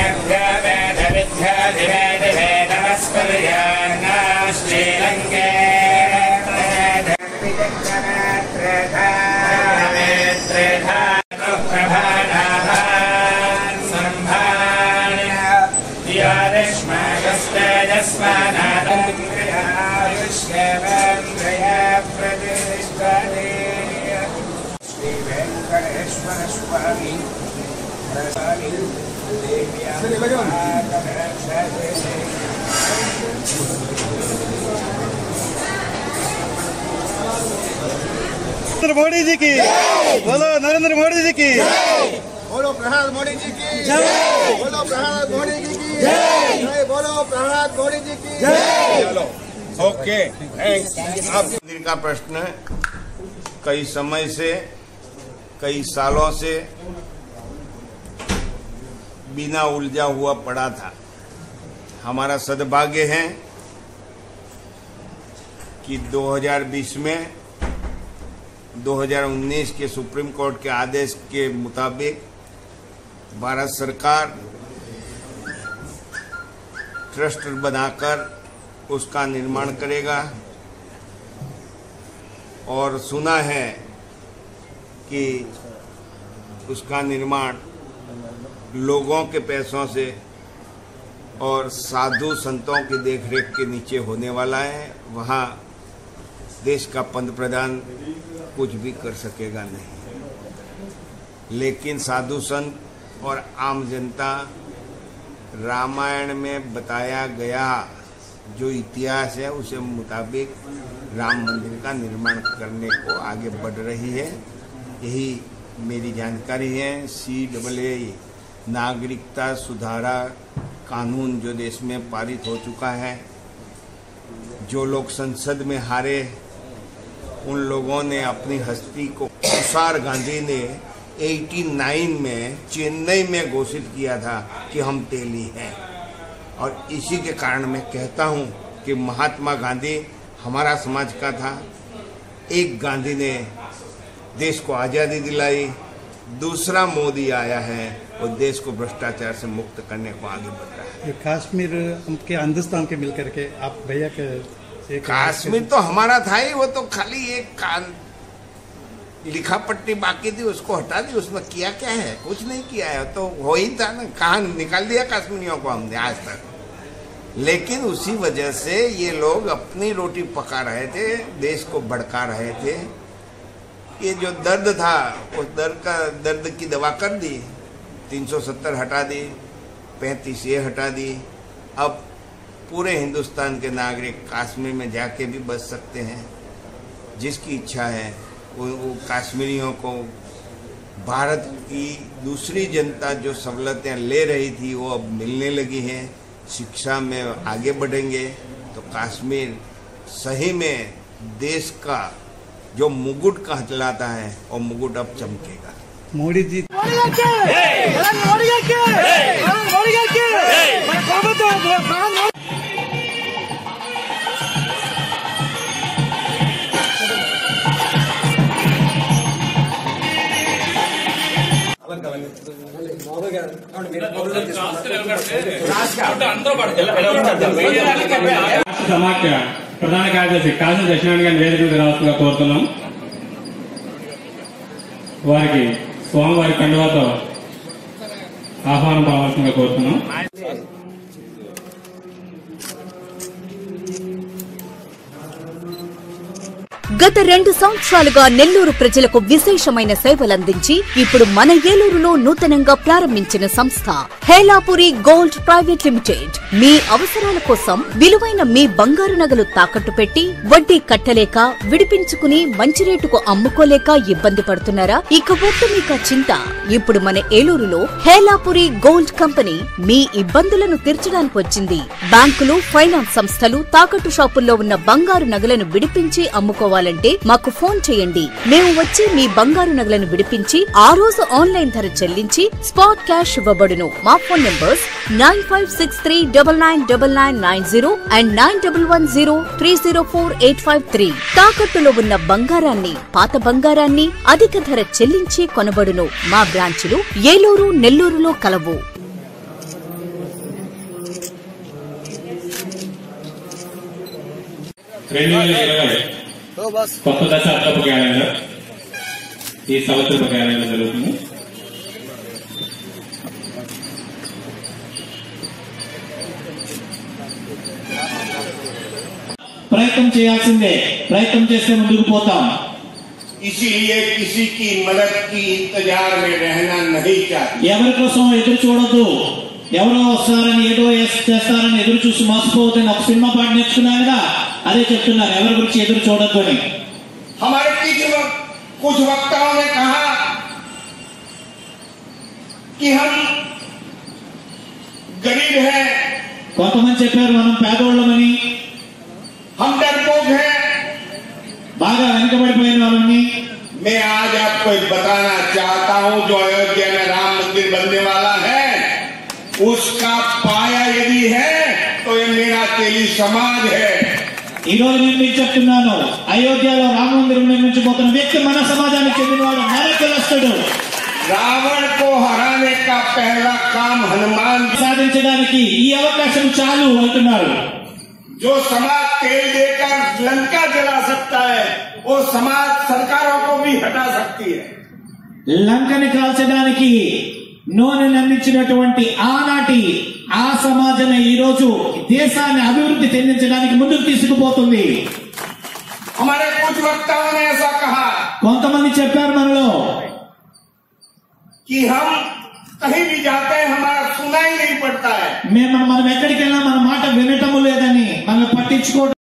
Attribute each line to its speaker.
Speaker 1: मोदी जी की बोलो, नरेंद्र मोदी जी की
Speaker 2: बोलो, प्रहलाद मोदी जी की जय बोलो, प्रहलाद मोदी जी की जय बोलो, प्रहलाद मोदी जी की जय।
Speaker 3: चलो ओके, आप मंदिर का प्रश्न कई समय से, कई सालों से बिना उलझा हुआ पड़ा था। हमारा सद्भाग्य है कि 2020 में 2019 के सुप्रीम कोर्ट के आदेश के मुताबिक भारत सरकार ट्रस्ट बनाकर उसका निर्माण करेगा और सुना है कि उसका निर्माण लोगों के पैसों से और साधु संतों की देखरेख के नीचे होने वाला है। वहाँ देश का पंतप्रधान कुछ भी कर सकेगा नहीं, लेकिन साधु संत और आम जनता रामायण में बताया गया जो इतिहास है उसे मुताबिक राम मंदिर का निर्माण करने को आगे बढ़ रही है। यही मेरी जानकारी है। CAA नागरिकता सुधारा कानून जो देश में पारित हो चुका है, जो लोग संसद में हारे उन लोगों ने अपनी हस्ती को, तुषार गांधी ने 89 में चेन्नई में घोषित किया था कि हम तेली हैं। और इसी के कारण मैं कहता हूं कि महात्मा गांधी हमारा समाज का था। एक गांधी ने देश को आज़ादी दिलाई, दूसरा मोदी आया है वो देश को भ्रष्टाचार से मुक्त करने को आगे बढ़ रहा है।
Speaker 1: कश्मीर के हिंदुस्तान के मिलकर के आप भैया के
Speaker 3: कश्मीर तो हमारा था ही, वो तो खाली एक लिखा पट्टी बाकी थी, उसको हटा दी। उसमें किया क्या है? कुछ नहीं किया है, तो हो ही था ना। कहाँ निकाल दिया कश्मीरियों को हमने आज तक। लेकिन उसी वजह से ये लोग अपनी रोटी पका रहे थे, देश को भड़का रहे थे। ये जो दर्द था उस दर्द की दवा कर दी, 370 हटा दी, 35 ये हटा दी। अब पूरे हिंदुस्तान के नागरिक कश्मीर में जाके भी बच सकते हैं। जिसकी इच्छा है वो कश्मीरियों को भारत की दूसरी जनता जो सहूलतें ले रही थी वो अब मिलने लगी हैं। शिक्षा में आगे बढ़ेंगे तो कश्मीर सही में देश का जो मुकुट कहलाता है वो मुकुट अब चमकेगा।
Speaker 1: मोदी जी
Speaker 4: సమాఖ్య ప్రధాన కార్యదర్శి కాశీ దక్షిణాయన గారిని వేదిక మీద రావాల్సిందిగా కోరుతున్నాం. వారికి స్వామివారి కండువాతో ఆహ్వానం పలవాల్సిందిగా కోరుతున్నాం.
Speaker 5: గత 2 సంవత్సరాలుగా నెల్లూరు ప్రజలకు విశేషమైన సేవలందించి ఇప్పుడు మన ఏలూరులో నూతనంగా ప్రారంభించిన సంస్థ హేలాపురి గోల్డ్ ప్రైవేట్ లిమిటెడ్. మీ అవసరాల కోసం విలువైన మీ బంగారు నగలు తాకట్టు పెట్టి వడ్డీ కట్టలేక విడిపించుకుని మంచి రేటుకు అమ్ముకోలేక ఇబ్బంది పడుతున్నారా? ఇక వద్దు మీకా చింత. ఇప్పుడు మన ఏలూరులో హేలాపురి గోల్డ్ కంపెనీ మీ ఇబ్బందులను తీర్చడానికి వచ్చింది. బ్యాంకులు, ఫైనాన్స్ సంస్థలు తాకట్టు షాపుల్లో ఉన్న బంగారు నగలను విడిపించి అమ్ముకోవాలి అంటే మాకు ఫోన్ చేయండి. మేము వచ్చి మీ బంగారు నగలను విడిపించి ఆ రోజు ఆన్లైన్ ధర చెల్లించి స్పాట్ క్యాష్ ఇవ్వబడును. మా ఫోన్ నంబర్స్ 9563999990 అండ్ 9110304853. తాకట్టులో ఉన్న బంగారాన్ని, పాత బంగారాన్ని అధిక ధర చెల్లించి కొనబడును. మా బ్రాంచులు ఏలూరు, నెల్లూరులో కలవు.
Speaker 4: 2020 కొత్త దశాబ్దపు క్యాలెండర్ ఈ సంవత్సరపు క్యాలెండర్ జరుగుతుంది.
Speaker 6: ప్రయత్నం చేయాల్సిందే, ప్రయత్నం చేస్తే ముందుకు పోతాం.
Speaker 3: इसीलिए किसी की मदद की इंतजार में रहना नहीं चाहिए.
Speaker 6: ఎవరి కోసం ఎదురు చూడొద్దు. ఎవరో వస్తారని ఏదో చేస్తారని ఎదురు చూసి మోసపోవద్దని ఒక సినిమా పాట నేర్చుకున్నాను కదా, అదే చెప్తున్నారు, ఎవరి గురించి ఎదురు చూడొద్దు అని.
Speaker 3: हमारे कुछ वक्ताओं ने कहा कि हम गरीब हैं,
Speaker 6: కొంతమంది చెప్పారు మనం పేదోళ్ళమని,
Speaker 3: हम डरपोक हैं.
Speaker 6: బాగా వెనుకబడిపోయిన వాళ్ళని.
Speaker 3: मैं आज आपको बताना चाहता हूं, जो अयोध्या में राम मंदिर बनने वाला है उसका पाया यदि है तो ये मेरा तेली समाज है.
Speaker 6: ఈ రోజు నేను మీకు చెప్తున్నాను, అయోధ్యలో రామ మందిరం నిర్మించబోతున్న వ్యక్తి మన సమాజానికి చెందినవాడు, మన కులస్తుడు.
Speaker 3: रावण को हराने का पहला काम हनुमान
Speaker 6: సాధించడానికి ఈ అవకాశం చాలు అంటున్నారు.
Speaker 3: जो समाज तेल देकर लंका जला सकता है वो समाज सरकारों को भी हटा सकती है.
Speaker 6: లంకని కాల్చడానికి నూనె అందించినటువంటి ఆనాటి ఆ సమాజమే ఈ రోజు దేశాన్ని అభివృద్ధి చెందించడానికి ముందుకు తీసుకుపోతుంది.
Speaker 3: हमारे कुछ वक्ताओं ने ऐसा कहा
Speaker 6: కొంతమంది చెప్పారు మనలో,
Speaker 3: कि हम कहीं भी जाते हैं हमारा सुना ही नहीं पड़ता है.
Speaker 6: మనం ఎక్కడికి వెళ్ళినా మన మాట వినటము లేదని, మనం పట్టించుకోవడం